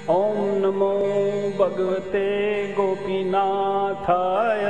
ओम नमो भगवते गोपीनाथाय।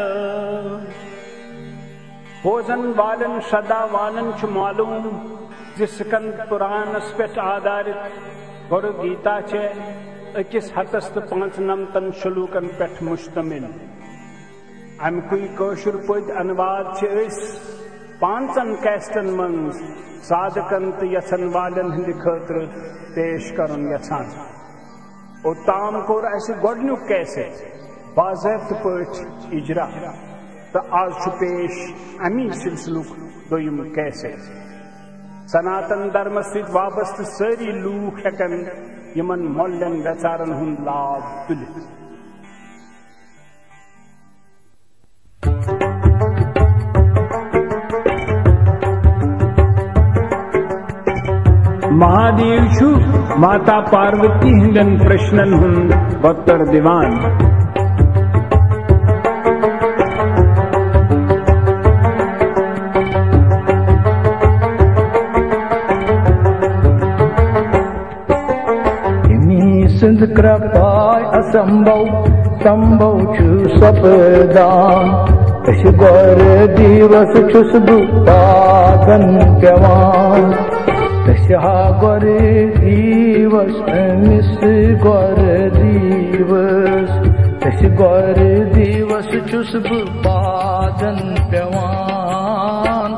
बोजन वालन सदा वालन च मालूम जिस स्कंद पुराणस पे आधारित गुरु गीता चे अकिस हतस तो 95 शलूकन पे मुश्तमिल। अमुकुई कौशुर पद अनुवाद पांचन कैस्टन मंज साधकन तो यसन वालन हिंद खतर पेश करन यसान। और ताम कोर ऐसे गोडन्युक कैसे बाज़ाब्त पठ इजरा तो आज पेश अमी सिलसिलुक दोयम कैसे। सनातन धर्म सहित वाबस्त सारी लूक हेकन यमन मोल्लन वेचारन हुंद लाभ तुलित। महादेव छु माता पार्वती हिंदन प्रश्नन हुंद उत्तर दिवान। सिंध कृपाय असंभव संभव छु सपदान। गौर दिवस छुस पादन पेवान। गौर दिवस मिस गौर दिवस गौर दिवस छुस पादन पेवान।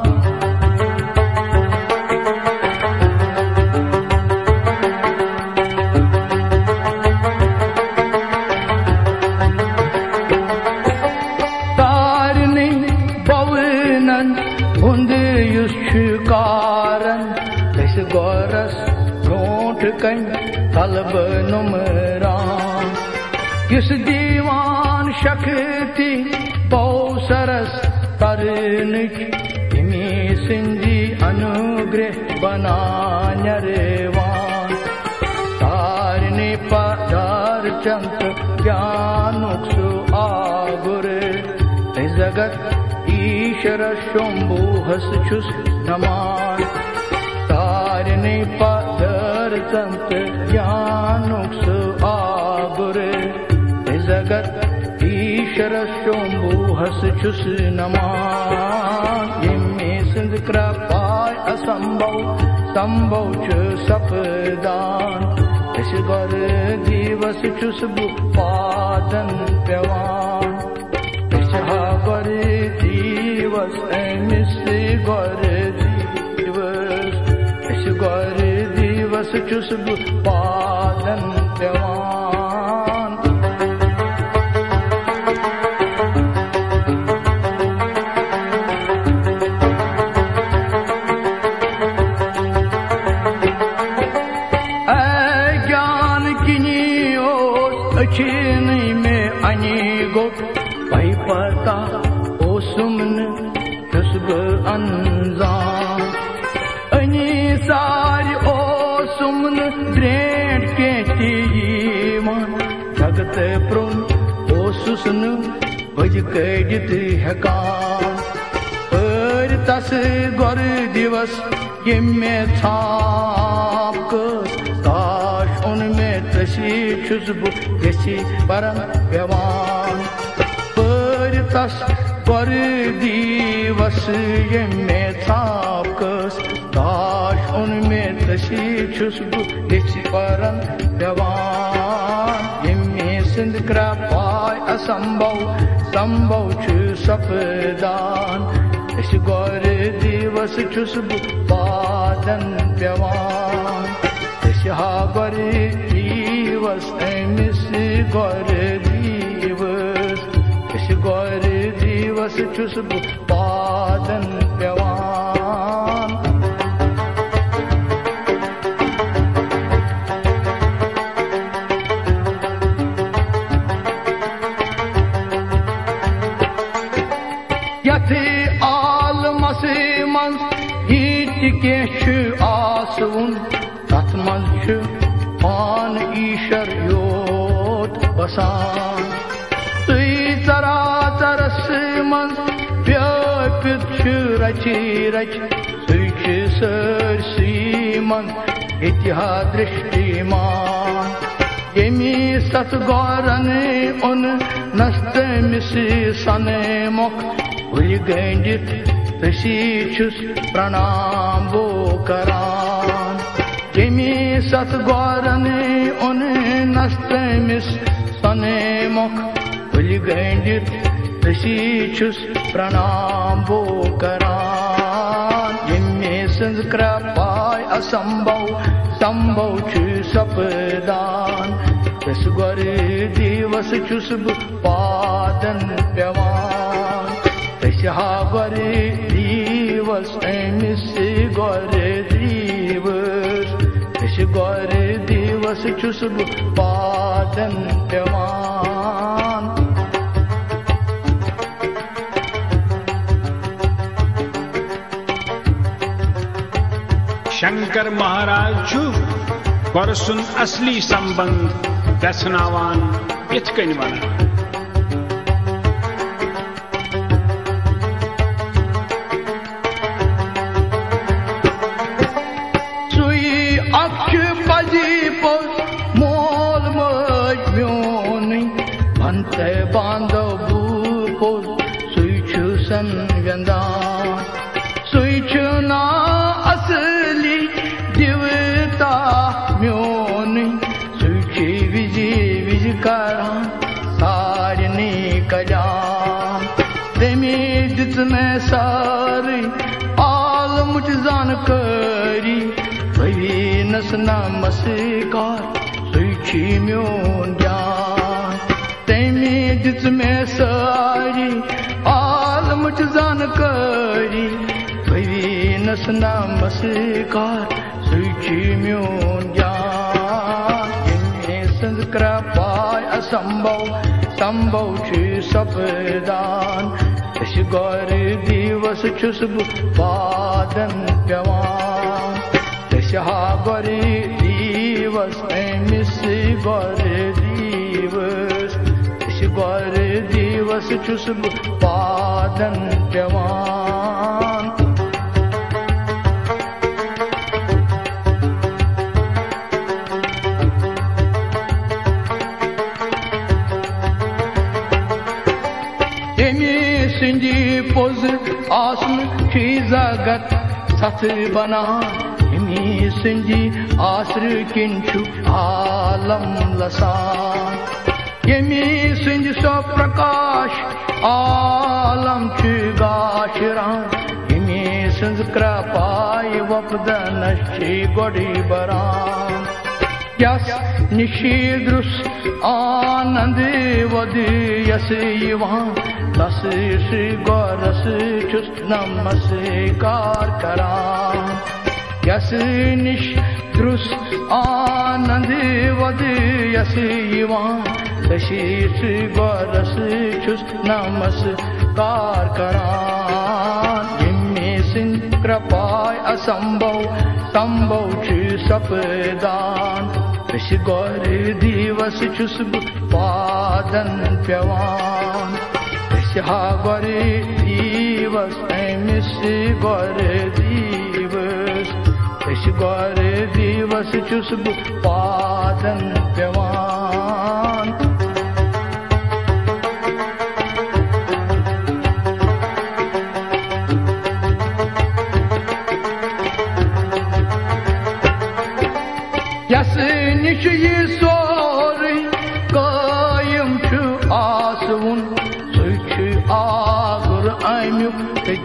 तारनी बवनन हुंद युष्कारन गौरस रोट कन तलब नुमरान। किस दीवान शक्ति पौसरस तरनिक इमी सिंधी अनुग्रह बना नरवान। तारने पदार चंत ज्ञानुक सु आगुर जगत ईश्वर शंभु हस छुस नमान। तारने पदर संत ज्ञानुक आगुर जगत ईश्वर शंभु हस छुस नमान। इमे सिंध कृपाय असंभव संभव च सपदान। गौर दिवस छुस पादन पेवान। गौर दिवस मिस गौर गौर दिवस छुस पादन पेवान। ज्ञान किनी ओर अखिनी में अनि गो भाई पता ओ सुमन छुस अनजान। सारी ओ सुमन द्रेट के मन जगत प्रोन ओ सुसन भज कजित हेकान। पर तस गौर दिवस ये में छाप काश उनमें तसी खुशबू गसी परम पेवान। पर तस गौर दिवस ये में छाप काश उनमें तसी खुशबू गसी परम पेवान। इमे सिंध कृपाय असंभव संभव छु सपदान। गौर दिवस छुस पादन पेवान। गौर दिवस मिस गौर दिवस गौर दिवस छुस पादन पेवान। के आसुन तथ मंच पान ईश्वर योत बसान। तुई चराचरस मन व्यापित रचि रच तुई सरसी मन इतिहा दृष्टिमान। yemi sat gorane on naste misi sane mok ulgandit tasichus pranambo karan yemi sat gorane on naste mis sane mok ulgandit tasichus pranambo karan yemi sanskripai asambhav sambhav chu sapdan tas gore divas chus padan pyavan tas ha gore divas emis gore divas tas gore divas chus padan pyavan Shankar Maharaj छु परसुन असली संबंध दसनावान इथ कन one सुई अक्ष पजी पोस मोल मज म्योन भंते बांधव बू पोस सुई छु सन व्यंदान सुई छु ना असली दिवता म्योन सुची विजी विज करा सारनी कजान देमी दित में सारी आल मुझ जानकारी भई नस नमस्कार सुची म्योन ज्ञान देमी दित में सारी आल मुझ जानकारी नस नमस्कार सुची म्योन ज्ञान इनमें संस्कृपाय असंभव संभव छु सपदान तस गौर दिवस छुस पादन प्यवान तस हा गौर दिवस मिस गौर दिवस तस गौर दिवस छुस पादन प्यवान सिंजी पोज आसम की जगत सत बना हिमी सिंजी आसर किंचु आलम लसान यमी सिंज सो प्रकाश आलम छु गाशरान यमी सिंज कृपाय वपदन छि गोडी बरान यस निशीद्रुस आनंद वद यस यवान तस श्री गौरस चुस नमस्कार करान यस निश द्रुस आनंद वद यस यवान तस श्री गौरस चुस नमस्कार करान जिम्मे सिंह कृपाय असंभव संभव छु सपदान तस गौर दिवस चुस पादन प्यवान हा गौर दिवस मिस गौर दिवस तस गौर दिवस चुस पादन प्यवान यस निश ये सोर कायम छु आसवन आगुर अमुक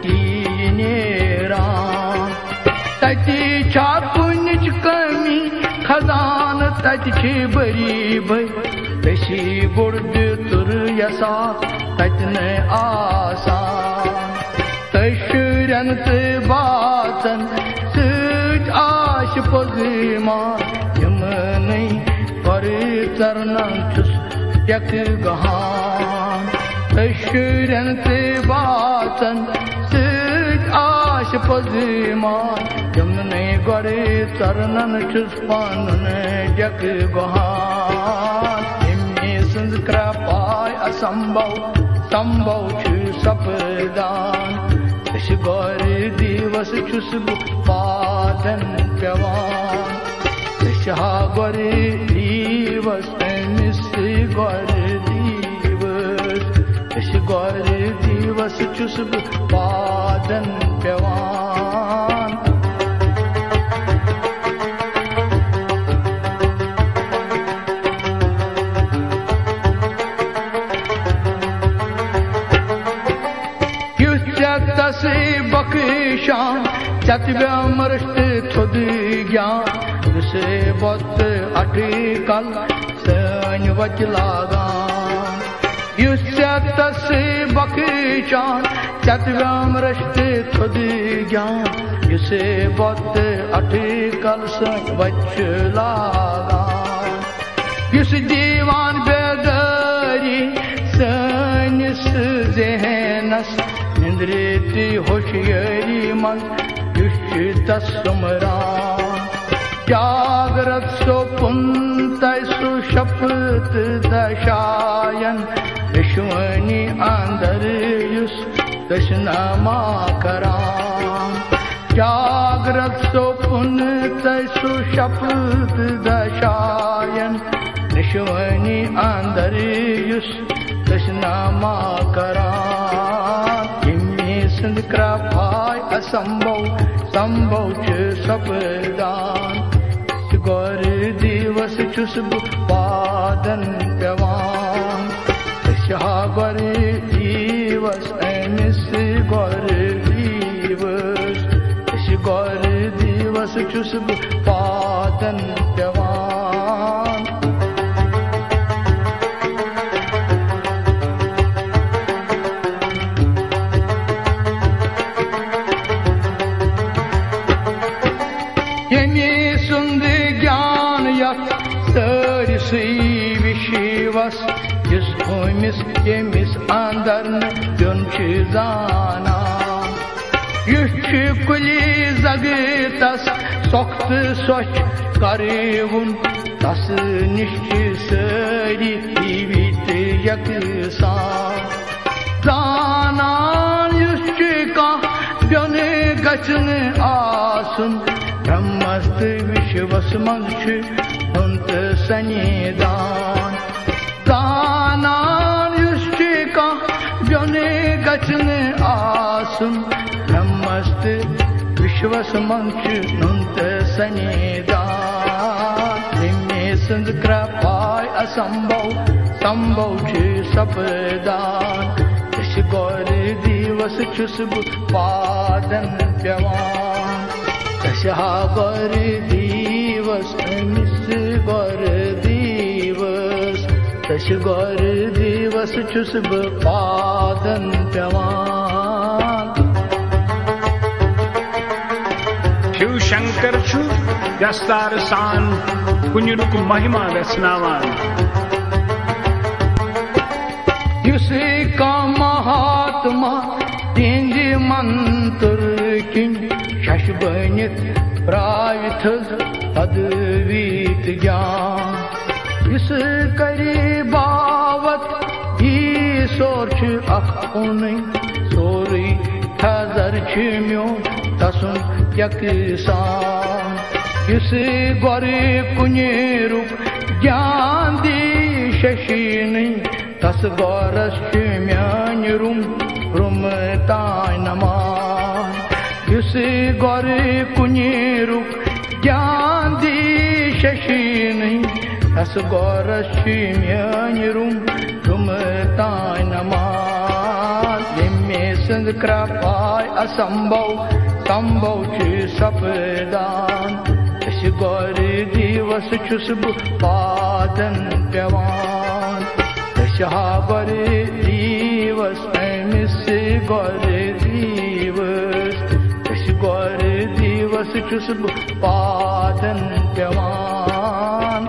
नेरान तति छा पुनिच कमी खजान तति छ बरी भई तसी बुर्द तुर यसा तन आसान तशरन ते बातन सच आश पगमान यमनै पर चरणन छुस त्यक गहान तशरन ते बातन सच आश पगमान यमनै गरे चरणन छुस पानन त्यक गहान इम्मे संस्कृपाय असंभव संभव छु सपदान तस गौर दिवस छुस पादन प्यवान तस हा गौर दिवस दिवस छुस बह पादन पेवान तस बख्शान चत व्यामृष्ट थुद ज्ञान से बत अटिकल सन वच लागान तस बख्शान चत व्यामृष्ट थुद ज्ञान से बत अटिकल सन वच लागान दीवान बेदारी सनिस जहनस निंद्रेती होशियारी मन तस सुमरान जागृत सोपुन तैसु शपथ दशायन विश्वनी अंदर युस दशनामा करान जागृत सोपुन तैसु शपथ दशायन विश्वनी अंदर युस दशनामा करान सिंध कृपाय असंभव संभव च सपदान गौर दिवस छुस पादन पेवान गौर दिवस अमिस गौर दिवस छुस पादन पेवान विश्वस जिस भूमिस यमिस अंदर जुन जाना कुली जगतस सख्त स्वच्छ करेवुन तस निश्च सारी जीवित यकसान जानान ब्योन गचन आसुन ब्रह्मस्त विश्वस मंच उन्त सनिदान दानान ब्योने गचन आसुन ब्रह्मस्त विश्वस मंच उन्त सनिदान निम्ने सिंध कृपाय असंभव संभव च सपदान गौर दिवस छुस पादन पेवान गौर दिवस मिस गौर दिवस छुस पादन पेवान शिव शंकर छु दस्तार सान कुनिरुक महिमा व्यसनावान युसे का महात्मा तेंज मंत्र किन शश बनित प्रायथ अद्वीत ज्ञान इस करी बावत ही सोच अखुन सोरी थजर छिम्यो तसुन यकसान इस गोरे कुनिरुक ज्ञान दी शशीन तस गौरस म्यान रुम ताय नमान युस गौरे कुनिरुक ज्ञान दी शशीन तस गौरस म्यान रुम ताय नमान निम्मे सिंध कृपाय असंभव संभव च सपदान गौर दिवस छुस पादन पेवान गौर दिवस अमिस गौर दिवस छुस पादन पेवान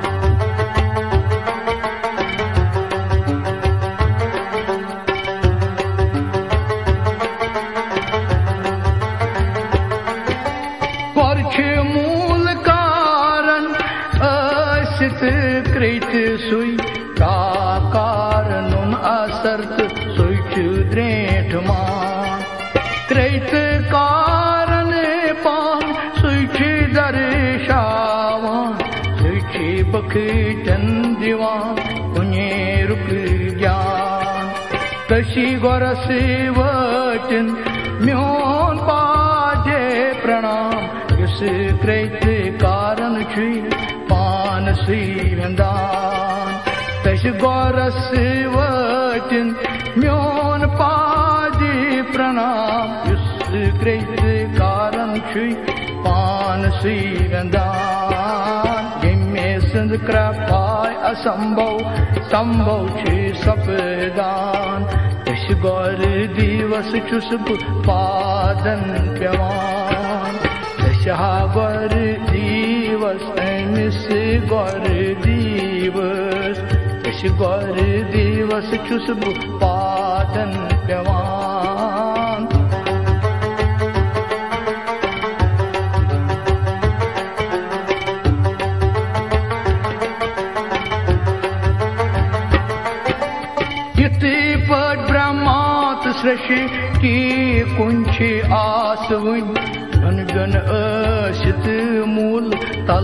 मूल कारण असित कृत सुई कारणुन असर्त सुच द्रेठ मान कृत कारण पान सुच दर्शावान सुच बखटन दिवान पुण्य रुक ज्ञान तशी गोरस वचन म्योन पाजे प्रणाम युस कृत कारण छि पान सी वंदान तश गोरस वचन म्योन पाजे प्रणाम युस कृत कारण छि पान सी वंदान जिम्मे सिंध कृपाय असंभव संभव छि सपदान तश गौर दिवस छुस पादन प्यवान तशा गौर दिवस अमिस गौर दिवस तश गौर दिवस छुस पादन प्यवान सृष्टि की कुंछि आस वन गन असित मूल तल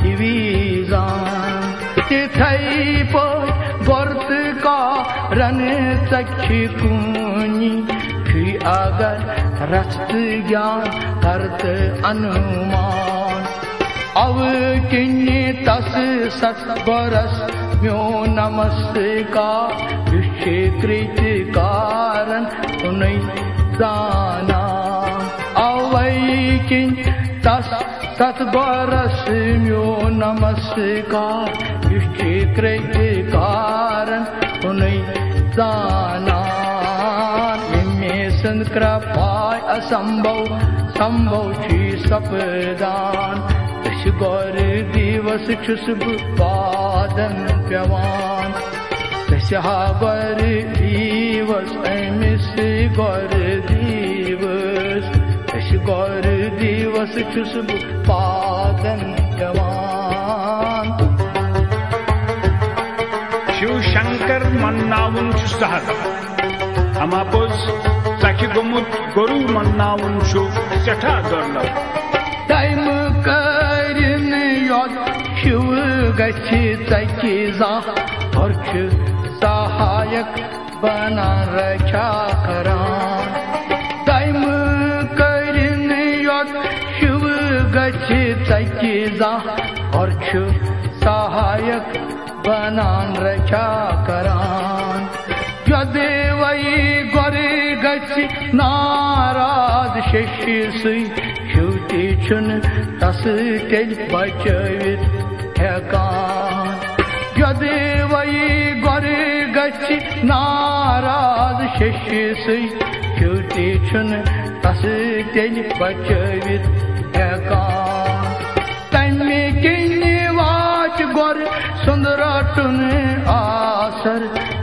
विजान तिथई पर वर्त का रन चक्षि कुनि फिर अगर रस्त ज्ञान अर्थ अनुमान अव किन्नि तस सत बरस म्यो नमस्कार कृत कारण उन्हीं जाना अवैकिन तस सत बरस म्यो नमस्कार कृत कारण उन्हीं जाना इनमें संत कृपाय असंभव संभव छि सपदान तश गौर दिवस छुस पादन प्यवान तशा गौर दिवस अमिस गौर दिवस तश गौर दिवस छुस पादन प्यवान शिव शंकर मन्नावन सहर अमापोज सखी गोमुत गुरु मन्नावन सठा दुर्लभ टाइम करिन योद शिव गछि तकी जा और सहायक बना रक्षा करान टाइम करिन योद शिव गछि तकी जा और सहायक बना रक्षा करान यदि वही गोरे गछि नाराज शिष्य शिवती छुन तस तेल बचवित हेकान यदि वही गोरे गछि नाराज शिष्य शिवती छुन तस तेल बचवित हेकान तन्मे किन्नि वाच गोर सुंदरटुन आसर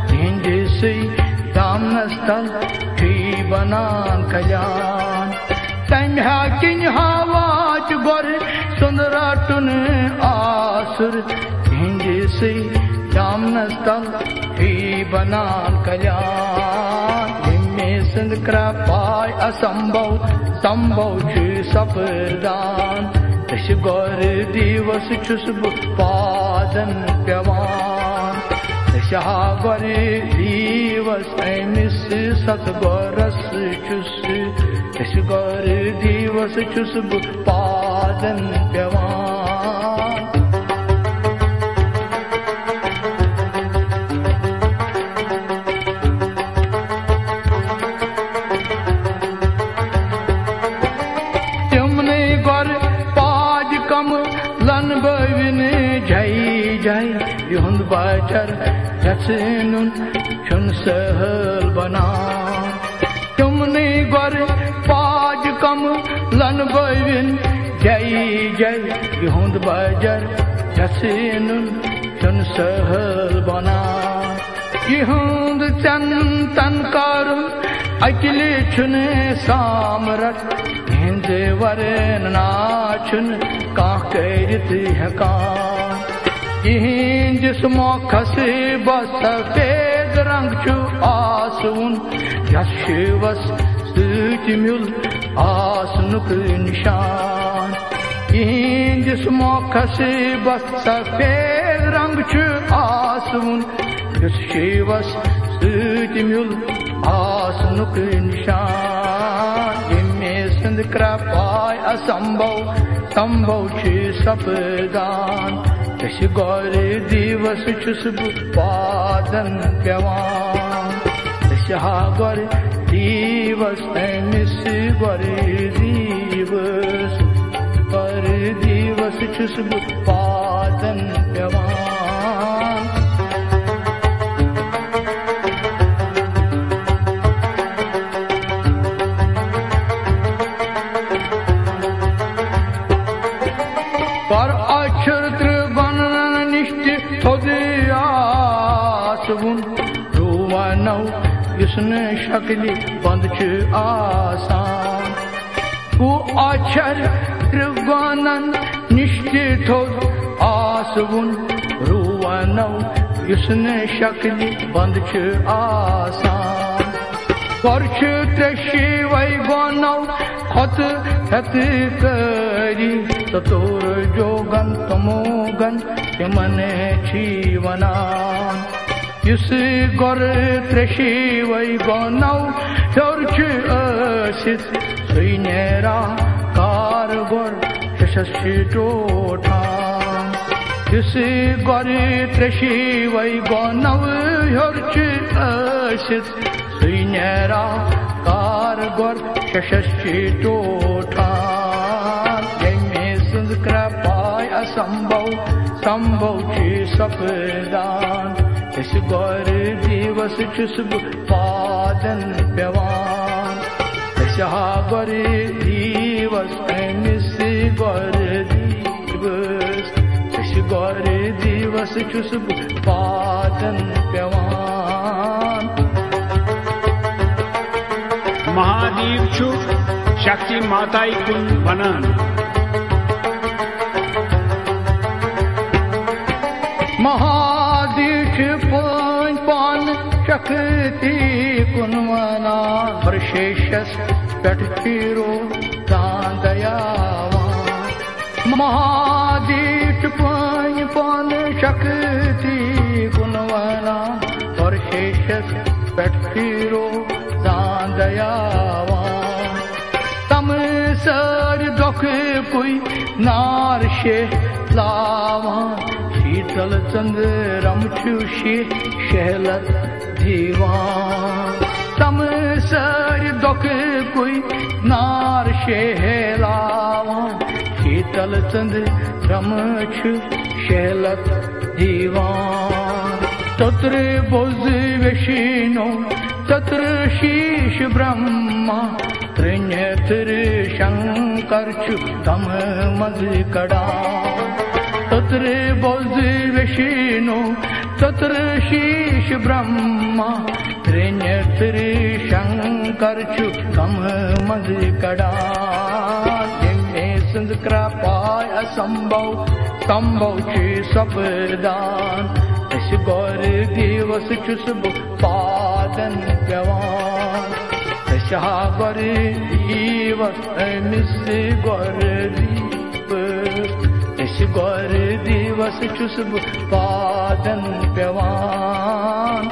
दामनस्थल ठी बनान कल्याण तन्हा किन हवाच गोर सुंदरटुन आसुर हिंद से दामनस्थल ठी बनान कल्याण हिम्मे सिंध कृपाय असंभव संभव छि सपदान तश गौर दिवस छुस पादन प्यवान तशा गौर दिवस अमिस सत गौरस छुस तश गौर दिवस छुस पादन प्यवान तिमने गौर पाज कम लन बविन जय जय युंद बाचर जसनुन छुन सहल बना तुमने गोर पाज कम लन बविन जय जय युंद बाजर जसनुन छुन सहल बना युंद चंतन करुन अकिले छुन सामरत हिंद वरन नाचुन का करित हकान यहीं जिस्मो खसे बस सफेद रंग छु आसुन यशिवस सूच म्युल आसनुक निशान यहीं जिस्मो खसे बस सफेद रंग छु आसुन यशिवस सूच म्युल आसनुक निशान इमे सिंध कृपाय असंभव संभव छ सपदान तस गौर दिवस छुस पादन पेवान तस हा गौर दिवस मिस गौर दिवस छुस पादन पेवान पर अक्षर त्रिगुणन निश्चित थोद आसवुन रुवनौ युसने शक्ली बंद छ आसान वो अक्षर त्रिगुणन निश्चित थोद आसवुन रुवनौ युसने शक्ली बंद छ आसान पर छ त्रेशि वै गनौ खत हत करी तोर जोगन तमोगन तिमने जीवनान युस गोर त्रेशि वै गनौ हेर्छ असित सुनेरा कार गोर शशि टोठान युस गोर त्रेशि वै गनौ हेर्छ असित सुनेरा कार गोर शशि टोठान कृपाय असंभव संभव छ सपदान इस गौर दिवस छुस पादन पेवान इस हा गौर दिवस मिस गौर दिवस इस गौर दिवस छुस पादन पेवान महादेव छु शक्ति माताई कुन बनन महादेव पान शक्ति कुनवना वर्षेशस पठिरो दादयावान महादेव पान शक्ति कुनवना वर्षेशस पठिरो दादयावान तम सर दुख कोई नारशे लावान शीतल चंद्रम छुशी शहलत दीवान तम सर दुख कोई नार शहलावान शीतल चंद्रम छु शहलत दीवान तत्र बुज विष्णु तत्र शीश ब्रह्मा त्रिनेत्र शंकर छु तम मज कड़ा तत्र बुज विष्णु तत्र शीश ब्रह्मा त्रिनेत्र शंकर छु तम मज कड़ा जिनमे सिंध कृपाय असंभव संभव छ सपदान इस गौर दिवस छुस पादन पेवान इस हा गौर दिवस मिस गौर दिवस इस गौर दिवस छुस पादन पेवान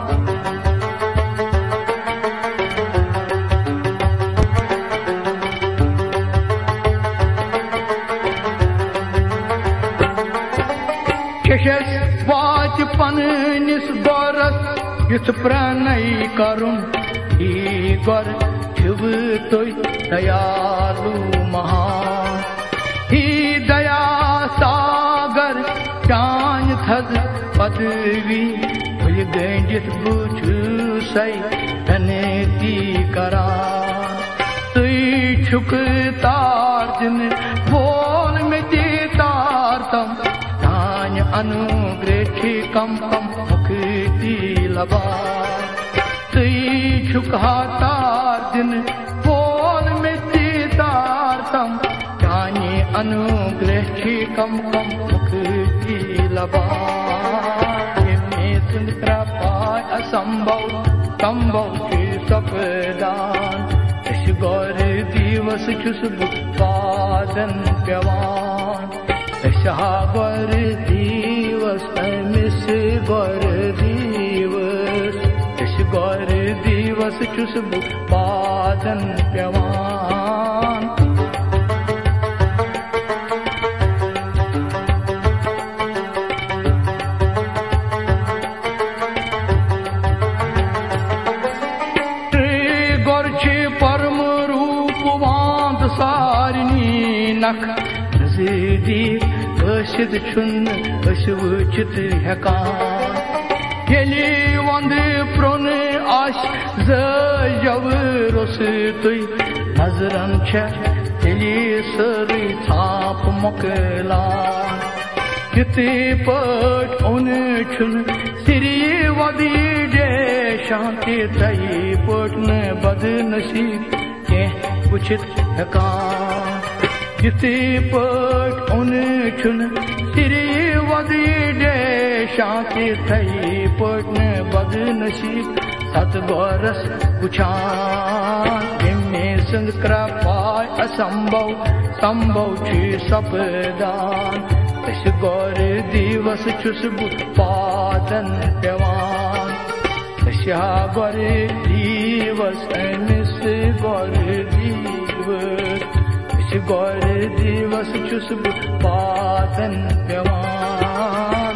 शशस वाच पननिस गौरस युथ प्रणय करुण ई गौर शिव तोय दयालु महान ही दया सागर चान थद पदवी भुल गंजित बुझ सै धनेती करा तुई छुक तार दिन बोल में तार तम धान अनुग्रह कम कम मुक्ति लबा तुई छुका तार दिन बोल में तार तम जानी अनुग्रह कम कम मुक्ति लबा सिंध कृपाय असंभव संभव के सपदान इस गौर दिवस छुस पादन पेवान इस गौर दिवस मिस गौर दिवस इस गौर दिवस छुस बु पादन पेवान परम रूपवान सारनी नख नजदीक ٲسِتھ چھُنہٕ أسۍ وٕچھِتھ ہٮ۪کان ییٚلہِ وَندٕ پرٛوٚن آسہِ زٲجَو روٚستُے نظرن چھےٚ تیٚلہِ سٲرٕے ژھاپ مۄکلان یِتھٕے پٲٹھۍ اوٚن چھُنہٕ سِری وۄدٕ ڈیشان تِتھَے پٲٹھۍ نہٕ بدنصیٖب کینٛہہ وٕچھِتھ ہٮ۪کان یِتھٕے پٲٹھۍ اوٚن چھُنہٕ سِری وۄدٕ ڈیشان تِتھَے پٲٹھۍ نہٕ بدنصیٖب ستہٕ غورس وٕچھان ییٚمہِ سٕنٛز کرٛپاے اسمبھو سمبھو چھِ سپدان أسۍ غورِ دیٖوس چھُس بہٕ پادن پٮ۪وان أسۍ ہا غورِ دیٖوس أمِس غورِ دیٖوس أسۍ غورِ دیٖوس چھُس بہٕ پادن پٮ۪وان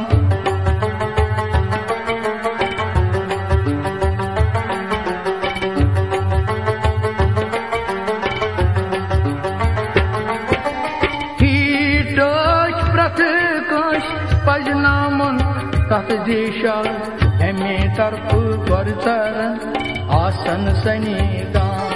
پجنامن تتھ دیشا اَمہِ طرفہٕ گۄرژرن آسن سنی دان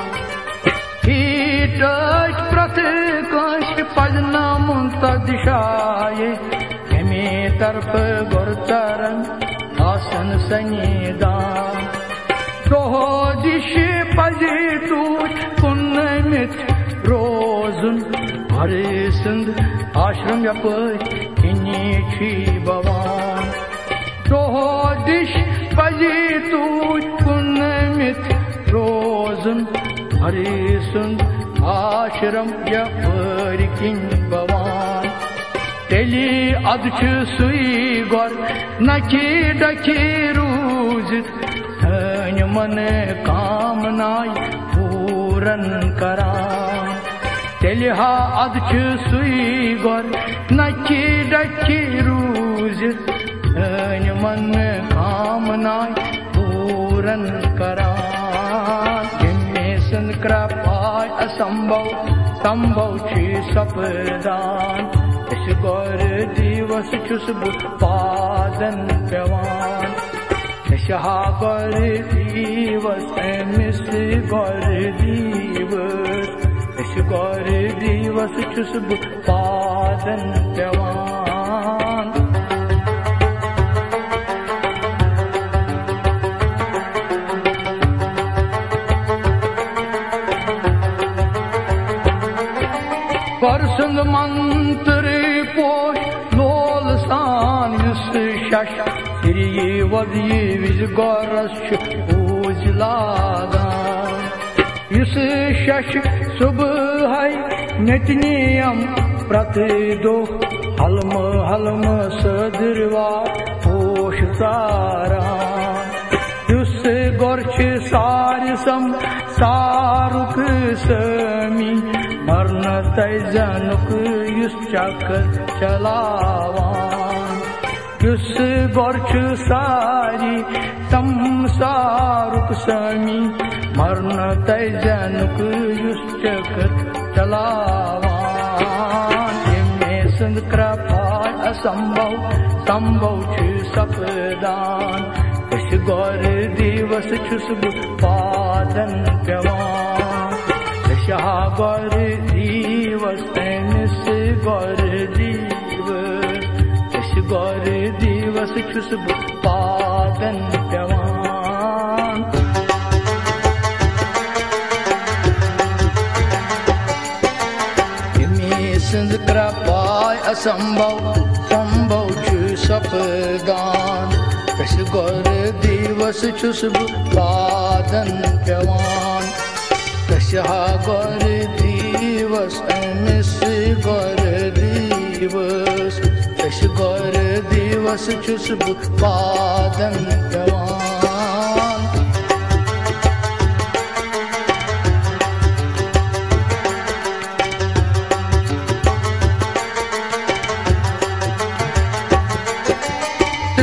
ٹٲچ پرٛٮ۪تھ کٲنٛسہِ پجنامُن تتھ دِشایہِ اَمہِ طرفہٕ گۄرژرن آسن سنی دان دۄہ دِش پزِ توٗرۍ کُن نٲمِتھ روزُن ہر سٕنٛد آشرم یپٲرۍ کِنی چھُے بوان دۄہ دِش پزِ توٗرۍ کُن نٲمِتھ روزُن ہر سُنٛد آشرم یپٲرۍ کِنۍ بوان تیٚلہِ اَدٕ چھُ سُے گۄر نَکہِ ڈَکہِ روٗزِتھ سٲنۍ منہٕ کامناے پوٗرن کران تیٚلہِ ہا اَدٕ چھُ سُے گۄر نَکہِ ڈَکہِ روٗزِتھ سٲنۍ منہٕ کامناے پوٗرن کران ییٚمہِ سٕنٛز کرٛپاے اسمبھو سمبھو چھِ سپدان أسۍ غورِ دیٖوس چھُس بہٕ پادن پٮ۪وان أسۍ ہا غورِ دیٖوس أمِس غورِ دیٖوس أسۍ غورِ دیٖوس چھُس بہٕ پادن پٮ۪وان غور سُنٛد منتر پوش لول سان یُس شش سِری وۄدٕ وِزِ غورس چھُ پوٗزِ لاگان یُس شش صُبحٲے نٔٹنِیم پرٛٮ۪تھ دۄہ حلمہٕ حلمہٕ سٲدٕروار پوش ژاران یُس غور چھِ سارسم سارُک سٲمی مرنہٕ تَے زنُک یُس چکر چلاوان یُس غور چھُ ساری سمسارُک سٲمی مرنہٕ تَے زنُک یُس چکر چلاوان ییٚمہِ سٕنٛز کرٛپاے اسمبھو سمبھو چھِ سپدان أسۍ غورِ دیٖوس چھُس بہٕ پادن پٮ۪وان أسۍ ہا غورِ دیٖوس أمِس غورِ دیٖوس أسۍ غورِ دیٖوس چھُس بہٕ پادن پٮ۪وان ییٚمہِ سٕنٛز کرٛپاے اسمبھو سمبھو چھُ سپدان أسۍ غورِ دیٖوس چھُس بہٕ پادن پٮ۪وان أسۍ ہا غورِ دیٖوس أمِس غورِ دیٖوس أسۍ غورِ دیٖوس چھُس بہٕ پادن پٮ۪وان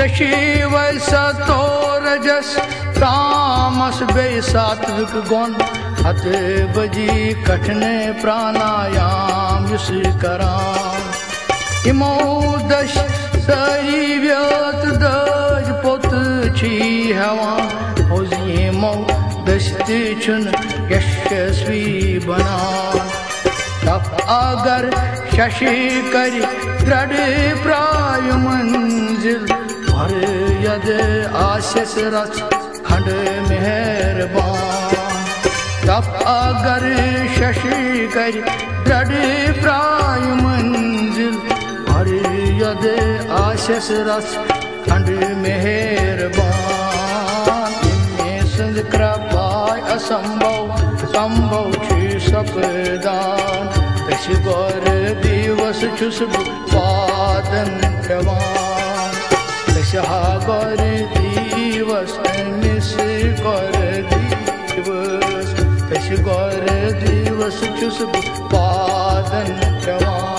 शिव सतोरजस तामस बे सात्विक गुण हत बजी कठिन प्राणायाम युस करान इमो दश सारी व्यात दज पोत छी हवान होजिमो दस्ती चुन यशस्वी बनान तब अगर शशि कर दृढ़ प्राय मंजिल भर यद आशीष रच खंड मेहरबान तब अगर शशि कर दृढ़ प्राय मंजिल भर यद आशीष रच खंड मेहरबान इनमें संग कृपाय असंभव संभव छी सपदान तश गौर दिवस छुस पादन पेवान तशहा गौर दिवस मिस गौर दिवस तश गौर दिवस छुस पादन पेवान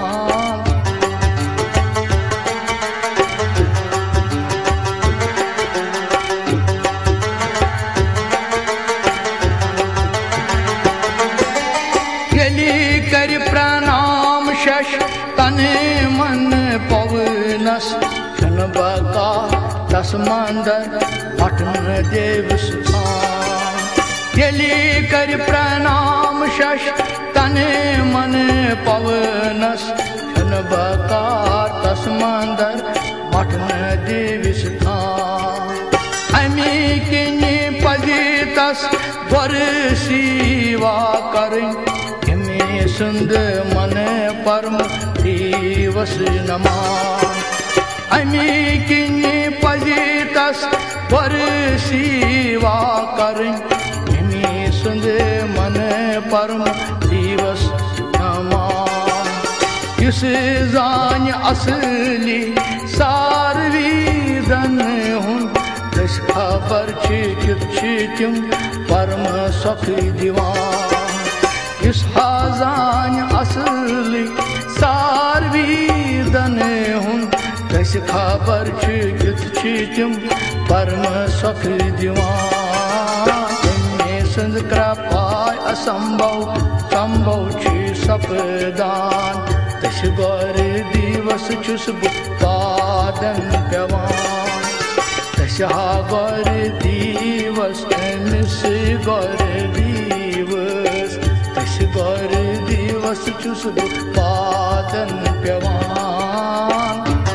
कर प्रणाम शश तन मन पवनस छन बका तस्मंदर पटन देव सुसान यली कर प्रणाम शश तन मन पवनस छन बका तस्मंदर पटन देव सुसान अमी किनी पजितस वर सीवा करें सुंद मन परम दिवस नमान अमी किन्नी पजितस वर सीवा करें अमी सुंद मन परम दिवस नमान इस जान असली सारवी दन हुन दश खबर चिम परम सखी दीवान इस हाजान असली सारवी दने हुन दश खबर चिम परम सख दीवान इनमें संग कृपाय असंभव संभव छी सपदान दश गौर दिवस छुस पादन पेवान दशहा गौर दिवस मिस गौर दिवस तश गौर दिवस चुस पादन पेवान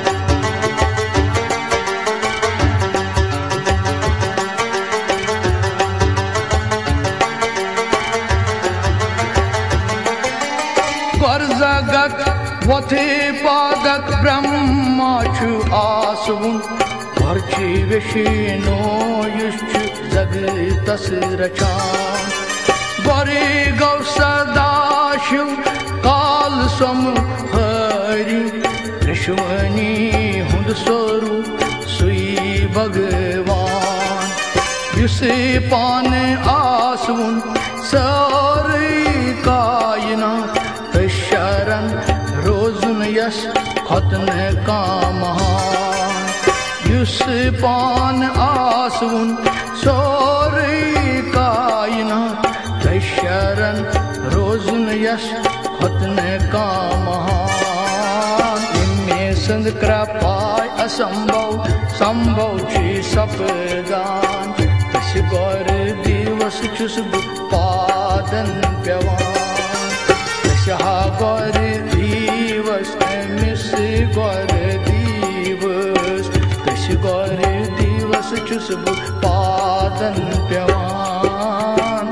गौर जगत वथे पादक ब्रह्मा छु आसवुन गौर छी विष्णु युष्च जगतस रचान गौरी गौ सदाशिव काल सम हरि ऋषवनी हुंद स्वरूप सुई भगवान युसे पान आसुन सारी कायना शरण रोजुन यश खतन का महान युसे पान आसुन सारी कायना शरण रोजुन यश खतन का महान इनमें संग कृपाय असंभव संभव छी सपदान तश गौर दिवस छुस पादन पेवान तशहा गौर दिवस मिस गौर दिवस तश गौर दिवस छुस पादन पेवान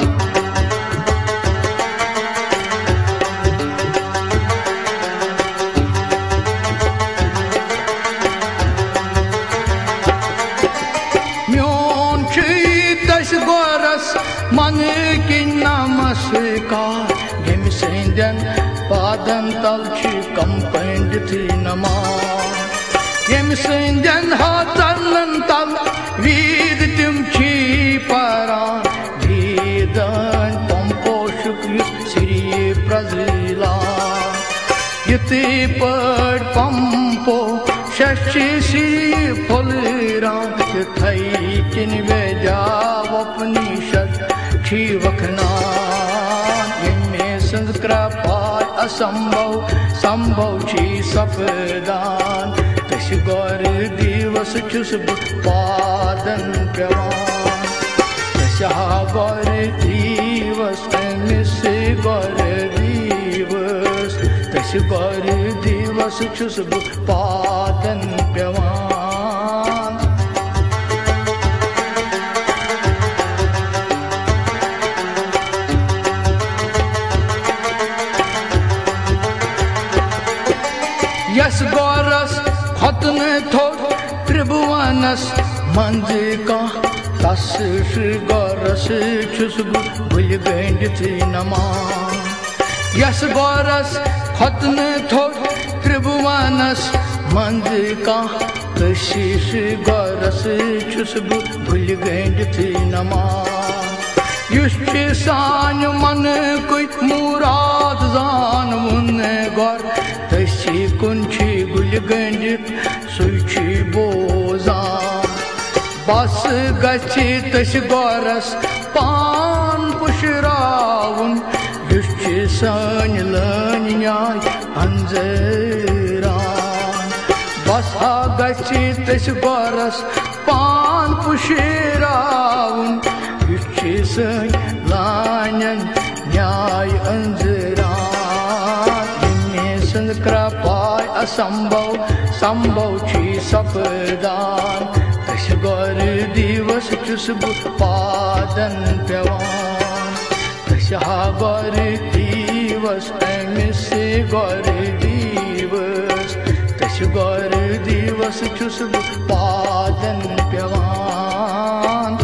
मन की नमस्कार यम सिंधन पादन तल कम पंडित नमान यम सिंधन हाथन तल वीद तुम छी परान वीदन पंपोषुक श्री प्रजिला यति पड़ पंपो शशि श्री फुल रात थई किन वे जाव उपनिषद छी वखनान इनमें संस्कृपा असंभव संभव छी सपदान तश गौर दिवस छुस पादन पेवान तशहा गौर दिवस मिस गौर दिवस तश गौर दिवस छुस पादन पेवान यस गौरस खतन थो त्रिभुवनस मंज का तस गौरस छुस भूल गंडित नमान यस गौरस खतन थो त्रिभुवनस मंज का तस गौरस छुस भूल गंडित नमान युष सान मन कोई मुराद जान मुन गौर तसी कुंछी गुल गंडित सुची बोजान बस गछि तस गौरस पान पुशरावन युष सान लन न्याय अंजरान बस गछि तस गौरस पान पुशरावन लानन न्याय अंजरान इनमें संस्कृपाय असंभव संभव छी सपदान तश गौर दिवस चुस पादन पेवान तशहा गौर दिवस मिस गौर दिवस तश गौर दिवस चुस पादन पेवान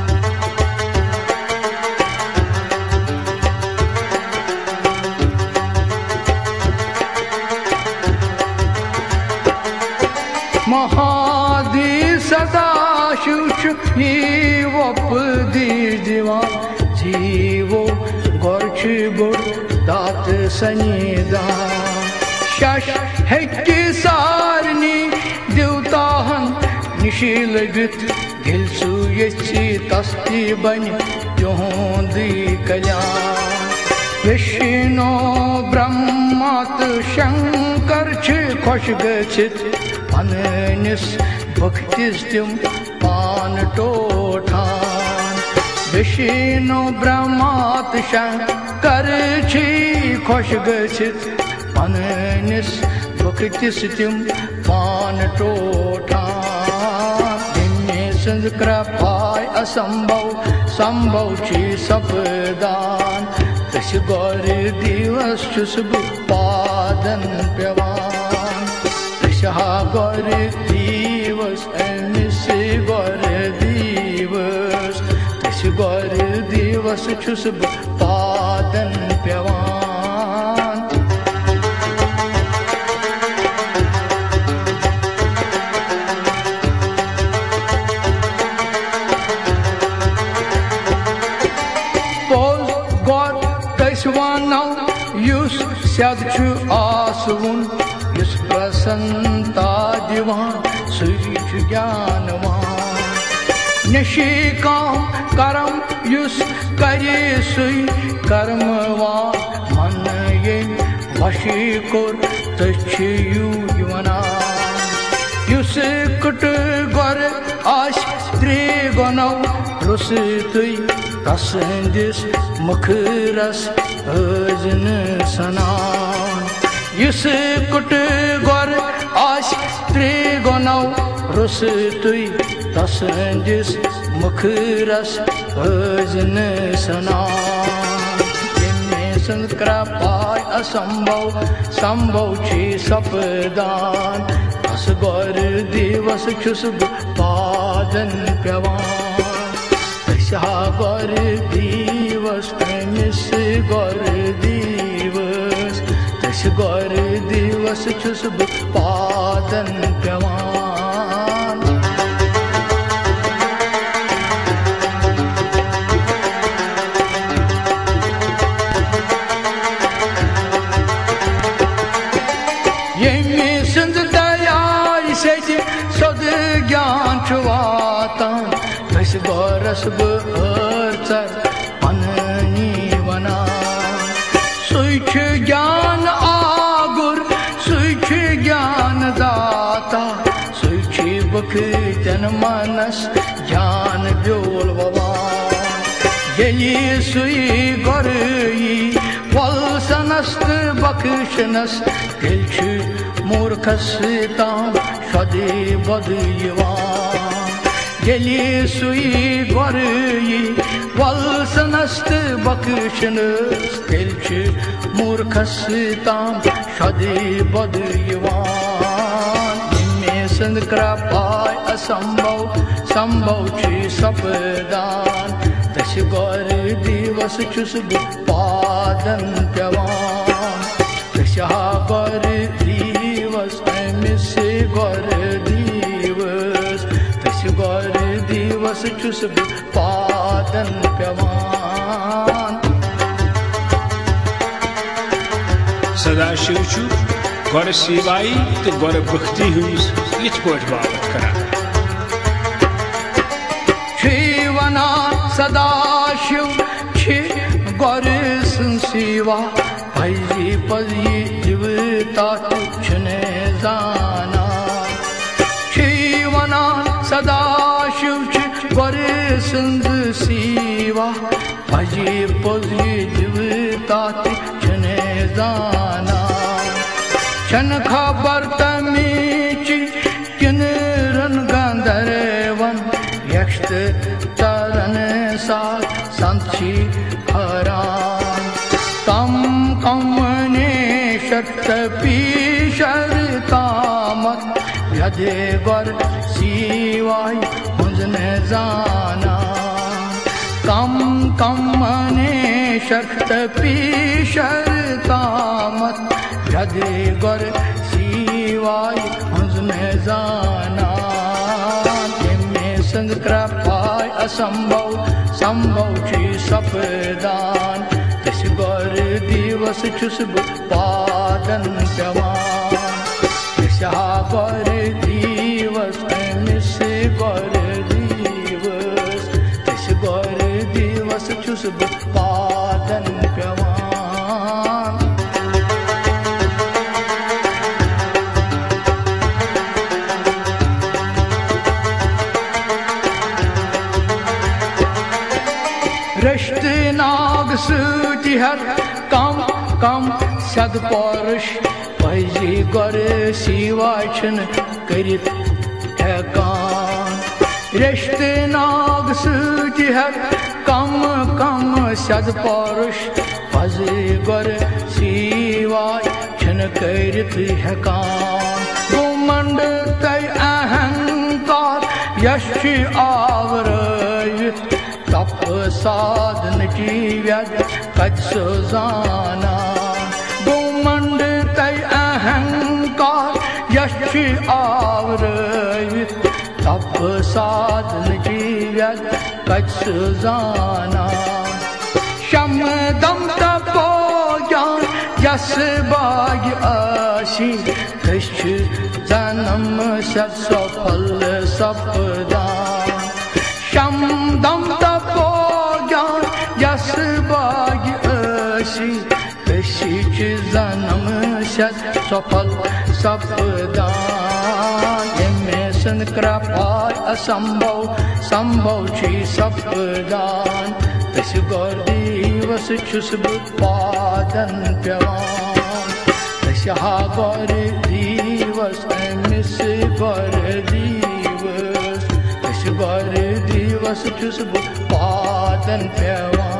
महादी सदा शिव ये वप दीवान जीवो गोरछ गुड़ दात सनीदान शश हेक्की सारनी देवताहन निशील गित गिलसु यची तस्ती बन जोंदी कल्याण विष्णु ब्रह्मात शंकर छ खुश गछित पननिस भक्तिस तिम पान टोठान विष्णु ब्रह्मात शंकर छी खुश गछित पननिस भक्तिस तिम पान टोठान इनमें संस्कृपाय असंभव संभव छी सपदान तश गौर दिवस चुस पादन पेवान तशहा गौर दिवस मिस गौर दिवस तश गौर दिवस चुस पादन पेवान युस सद आसवन युस प्रसन्नता दिवान सुच ज्ञानवान निशिकाम करम युस करे सुई कर्मवान मन ये वशी कोर तछयुवनान युस कुट गोर आश त्रिगुणौ रुस तुई तसंदिस मुखरस अजन सनान युस कुट गोर आश त्रिगुणौ रुस तुई तसंदिस मुखरस अजन सनान इनमें संस्कृपाय असंभव संभव छी सपदान तस गौर दिवस छुस पादन पेवान तशहा गौर दिवस मिस गौर दिवस तश गौर दिवस छुस पादन पेवान ये संज दया ज्ञान वातान तस गौरस बर्चर पननी वना सुख ज्ञान आगुर सुख ज्ञान दाता सुख बखतन मनस ज्ञान ब्योल बाबा यही सुई गोरई वलसनस बख्शनस दिल मूर्खस ताम सदे बदयवान यही सुई गोरई वलसनस बख्शनस दिल मूर्खस ताम सदे बदयवान इनमें संद कृपाय असंभव संभव सपदान तस गौर दिवस चुस पादन पेवान तस गौर दिवस अमिस गौर दिवस तस गौर दिवस चुस पादन पेवान सदाशिव गौर सेवाई तो गौर भक्ति हुई यथ पट बात करा वना सदाशिव गौर सेवा भजी पजी जीवता तुझने जाना वना सदाशिव गौर सेवा भजी पजी जीवता तुझने जाना छन खबर तमीची किन रन गंधर्वन यक्ष तरन साथ संची हरान तम कमने शक्त पीशर तामत यदे गौर सिवाय हुजने जाना कम कमने शक्त पीशर तामत यदे गौर सिवाय हुजने जाना संग कृपाय असंभव संभव सपदान तस गौर दिवस चुस पादन पेवान तस गौर दिवस अमिस गौर दिवस तस गौर दिवस चुस पादन पेवान रश्त नाग सूति हर कम कम सद पौरुष भजी गौर सिवाचन करित हेकान रश्त नाग सूति हर कम कम सद पौरुष भजी गौर सिवाचन करित हेकान गुमंड तय अहंकार यश आवरयित तप साधन की व्यज कद सुजाना गुमंड तय अहंकार यश आवरयित तप साधन की व्यज कद सुजाना शम दम तपो ज्ञान यस बाग आशी कृष जन्म सफल सपदान शम दम तपो ज्ञान यस बाग आशी कृष जन्म सफल सपदान इनमें सन कृपाय असंभव संभव सपदान तस गौर दिवस चुस पादन पेवान तस गौर दिवस अमिस गौर दिवस तस गौर दिवस चुस पादन पेवान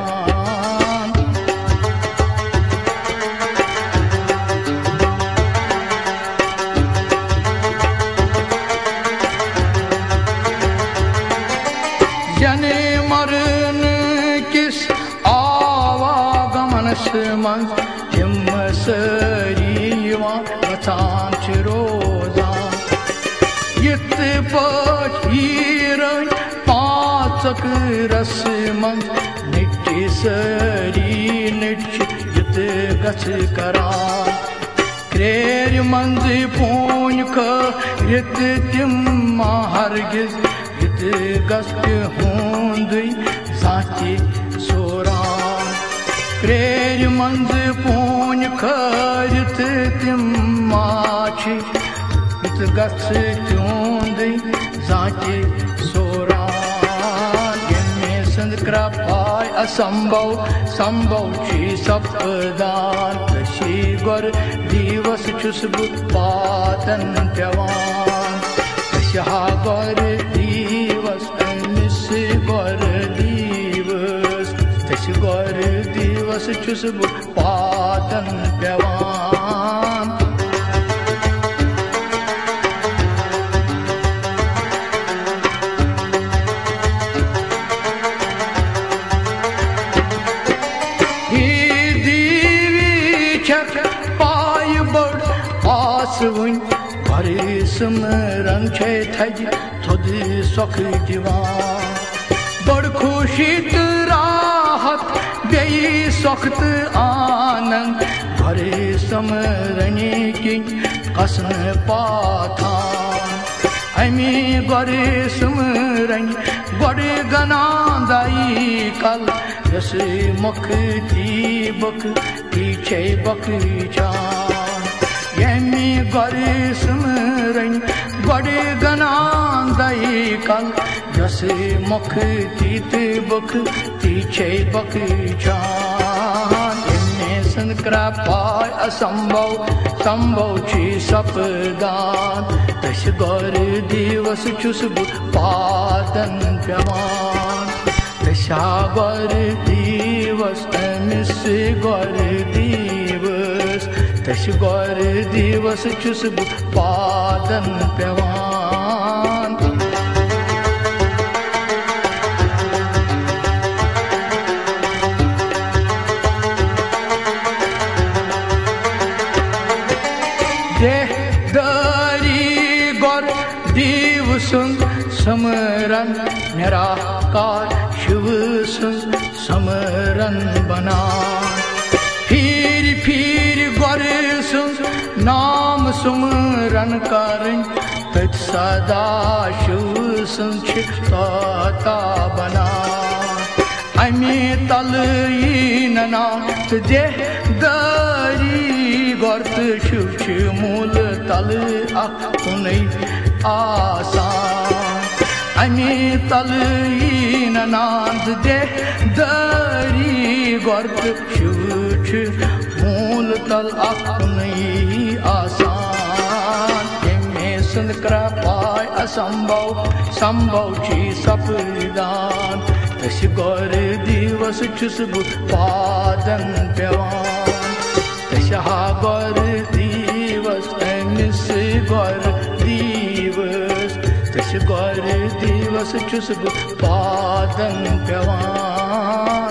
जने मरण किस आवागमन मन हिम सरीवा बचान रोजान यत पीर पाचक रस मन निट्टी सरी निट यत गछ करान क्रेर मंज पून रित तिम मा हरगिज इत गस्त हुंदुई साची सोरान क्रेर मंज पून खरित तिम माछी इत गस्त हुंदुई साची सोरान यमे संदक्रा पाय असंभव संभव छी सपदान कशी गोर दिवस छुस पातन पेवान कशा गोर दिवस मिस गोर दिवस तश गोर दिवस छुस पातन पेवान स्मरण छे थज थोद सोख दिवान बड़ खुशी राहत बेई सोख्त आनंद भरे स्मरणी की कसन पाथान अमी गोरे स्मरण गोड़ गनादाई कल यस मुख दी बक पीछे बकचान यमी गोरे स्मरण गोड़ गनादाई कल यस मुख तीत बक पीछे बकचान यमे संकरा पाय असंभव संभव छी सपदान तश गोर दिवस छुस पातन पेवान तशा गोर दिवस अमिस गोर दिवस तश गोर दिवस छुस पातन पेवान समरन निराकार शिव समरन बना फिर फिर गोर नाम सुमरन करें तथ सदा शिव संचिता बना अमी तल नाथ दे दरी गोर्त शिव मूल तल अकुनै आसान अमी तल नाथ दे दरी गोर्त शिव मूल तल अकुनै आसान यमे संकरा पाय असंभव संभव छी सपदान तश गोर दिवस छुस पातन पेवान तशा गोर दिवस अमिस गोर दिवस तश गोर दिवस छुस पातन पेवान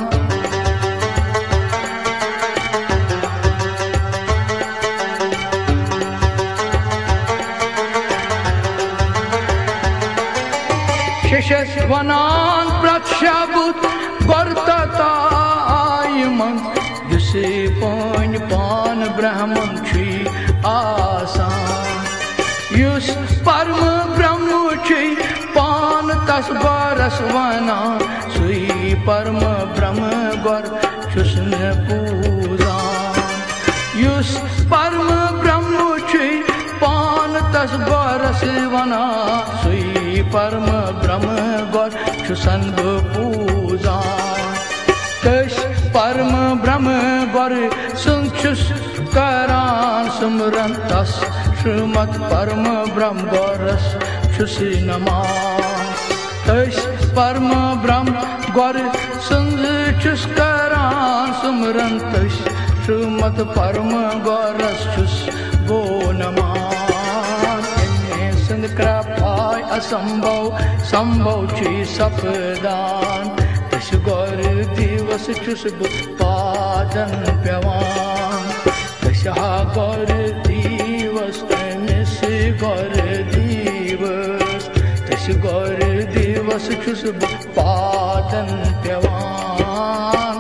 वनान प्रक्षाबुत गोर्तताय मन जिसे पान पान ब्रह्मन छी आसान युस परम ब्रह्म छी पान तस बरस वना सुई परम ब्रह्म गोर छुसन पूजान युस परम ब्रह्म छी पान तस बरस वना सुई परम ब्रह्म गोर छुसन पूजा तश परम ब्रह्म गोर सुस करान सुमरन तस श्रीमद परम ब्रह्म गोरस छुस नमान तश परम ब्रह्म गोर छुस करान सुमरन तश श्रीमद परम गोरस छुस गो नमान संकरा पाय असंभव संभव छी सपदान तश गोर दिवस छुस पातन पेवान तशा गोर दिवस अमिस गोर दिवस तश गोर दिवस छुस पातन पेवान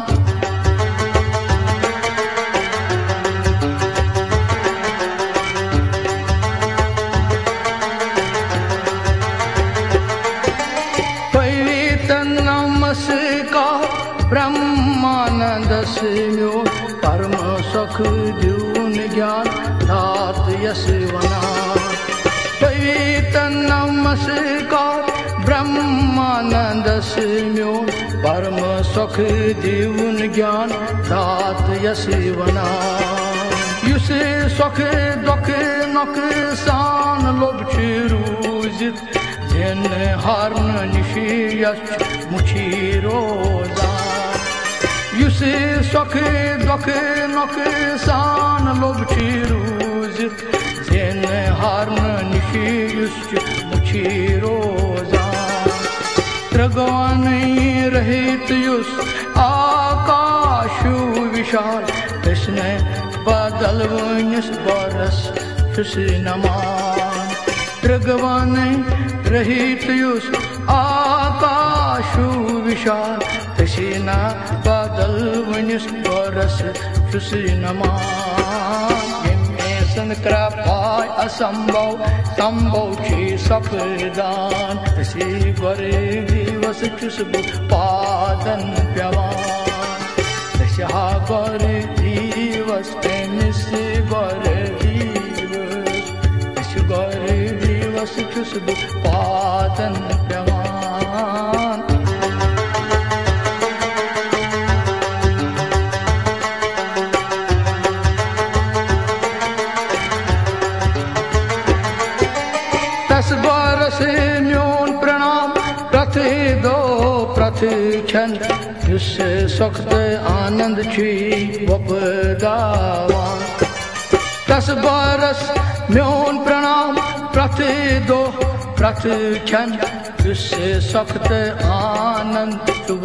सुख दिवन ज्ञान दात यस वना पवित्र नमस्कार ब्रह्मानंदस म्योन परम सुख दिवन ज्ञान दात यस वना युस सुख दुख नुकसान लोभ रूजित जिन हारन निशी यश मुछी रोजान युस सुख दुख नुकसान लोभ रूजित जिन हारन निशी यश मुछी रोजान त्रगवान रहित युस आकाश विशाल कृष्ण बदल वनिस बरस छुस नमान त्रगवान रहित युस आकाश विशाल कृष्ण बदल वनिस बरस छुस नमान कृपाय असंभव संभव छी सपदान तसी गर दिवस छुस पादन प्यवान दशहा गर दिवस मिस गर दिवस छुस पादन प्यवान दस बरस म्योन प्रणाम प्रति दो प्रति क्षण युस सख्त आनंद छी वपदावान दस बरस म्योन प्रणाम प्रति दो प्रति क्षण युस सख्त आनंद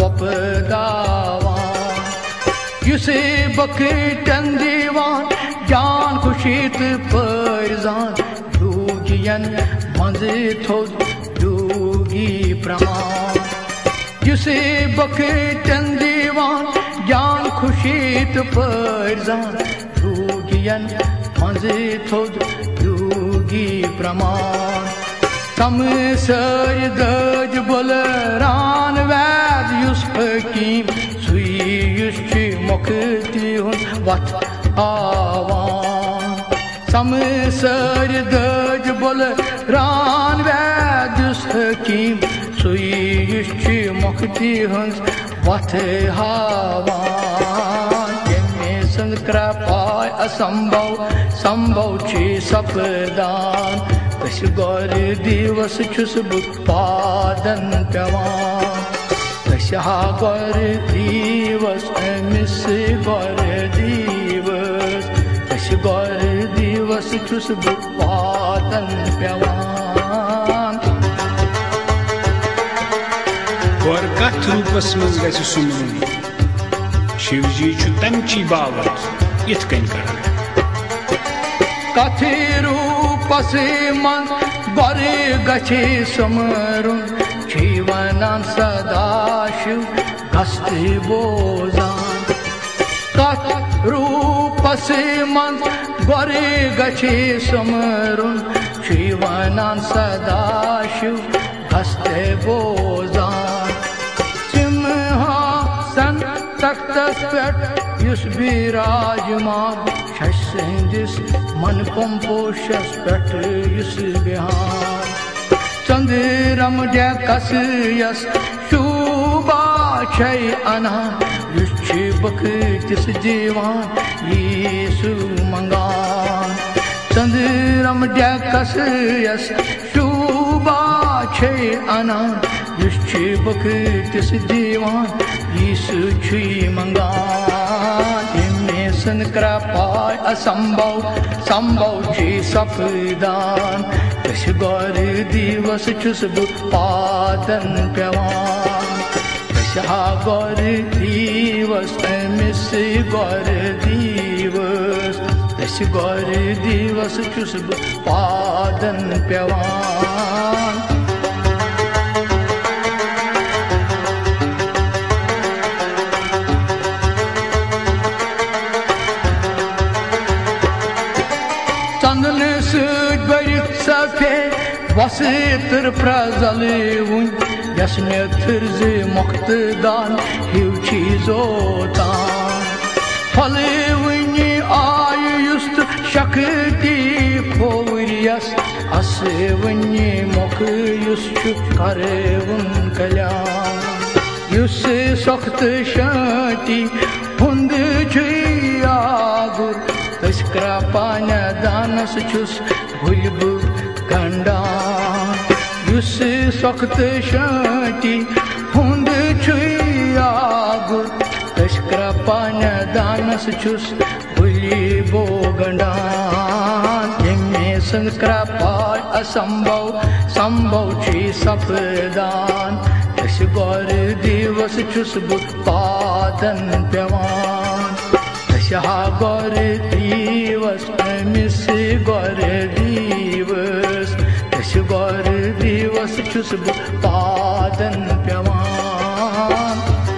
वपदावान युस बकटन दीवान जान खुशीत परजान दूगियन मंज़ थोद दूगी प्रमाण युसे बकटन दीवान जान खुशीत परजान दूगियन मंज़ थोद दूगी प्रमाण समसर दज बलरान वैद युस हकीम सुई युस मुक्ति हुन वत आवान समसर दज बलरान वैद युस हकीम सुई युस मुक्ति हुन वत हावान यमे संग कृपाय असंभव संभव छी सपदान तस गौर दिवस छुस पादन प्यवान तशहा गौर दिवस मिस गौर दिवस तस गौर दिवस छुस पादन प्यवान गौर कथ रूपस मज गि सुमरुन शिवजी तमची बावत इत कन कर कथि रूपस मन गौर गि सुमरुन जीवनान सदा शिव हस्ति बोजान कथ रूपस मन गौर गि सुमरुन जीवनान सदा शिव हस्ति बोजान सिंहासन तख्तस पेट युस विराजमान शस मन पंपोशस पेट युस बिहान चंद्रम जकस यस शोभा छय अना युस बकतिस जीवान यीशु मंगान चंद्रम जकस यस शोभा छय अना युस बकतिस जीवान यीशु छी मंगान यमे सन कृपाय असंभव संभव छी सपदान तस गौर दिवस छुस पादन प्यवान तशहा गौर दिवस मिस गौर दिवस तस गौर दिवस छुस पादन प्यवान चंदन सद बरित सफेद वसतर प्रजल वन यस मे थर्ज मुक्तदान हिव छी जोतान फलवनी आय युस्त शक्ति खोवरियस असवनी मोख युस्त करवन कल्याण युस सख्त शांति हुंद आगुर तस्करा पाना दानस छुस भुलब गंडान युस सख्त शांति हुंद आगुर तस्करा पाना दानस छुस भुलिबो गंडान यमे संकरा पाय असंभव संभव छी सपदान तस गौर दिवस छुस बुत पादन पेवान तशहा गौर दिवस मिस गौर दिवस तस गौर दिवस छुस बुत पादन पेवान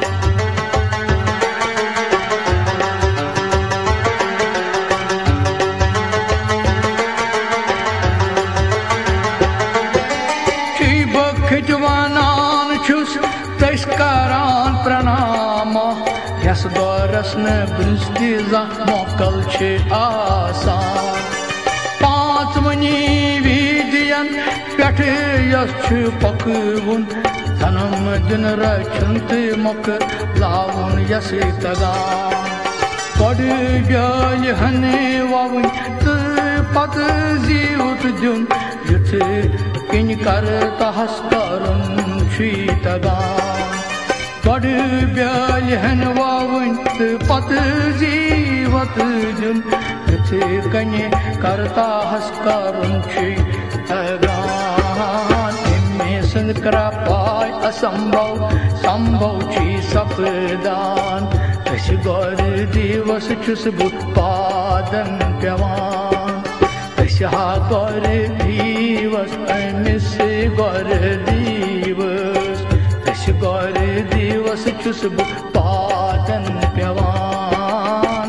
जवानान छुस तस्करान प्रणाम यस दौरस न बुझती मोकल छे आसान पांच मनी विदियन पेठ यस पकवुन तनम दिन रचुन मोक लावुन यस तगान बड़ ब्याल हने वावन तो पत जीवत दिन युथ किन करता हस्करुन छी तगान बड़ ब्याल हन वावन तो पत जीवत दिन युथ किन करता हस्करुन छी तगान इमे संकरा पाय असंभव संभव छी सपदान तस गौर दिवस छुस बुत पादन पेवान तशहा गौर दिवस मिस गौर दिवस तस गौर दिवस छुस बुत पादन पेवान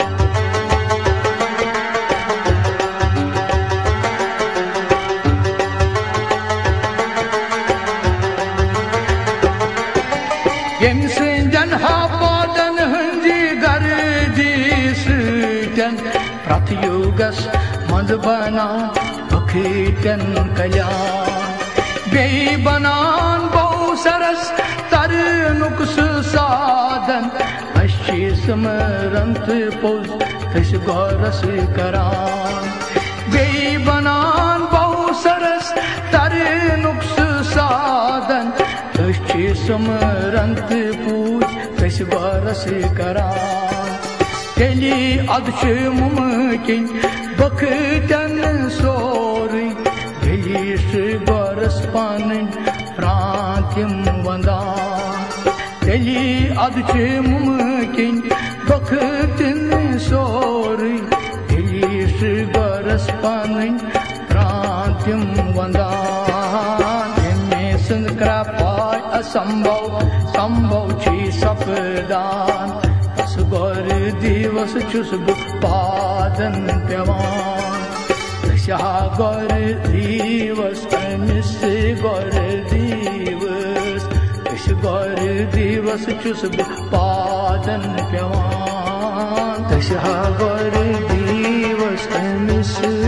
यम जन हा पादन हंजी गर्दी सुजन प्रतयुगस मद बना भखीटन कल्याण बे बनान बहु सरस तर नुक्स साधन अच्छी समरंत पोज तस गौरस करान बे बनान बहु सरस तर नुक्स साधन अच्छी समरंत पूज तस गौरस करान तेली अदश मुमकिन बखतन सोरी गलीश गौरस पान प्रांतिम वंदान तेली अदश मुमकिन बखतन सोरी गलीश गौरस पान प्रांतिम वंदान इमे संकरा पाय असंभव संभव छी सपदान गौर दिवस छुस बुत पादन पेवान तशहा गौर दिवस मिस गौर दिवस तस गौर दिवस छुस बुत पादन पेवान तशहा गौर दिवस मिस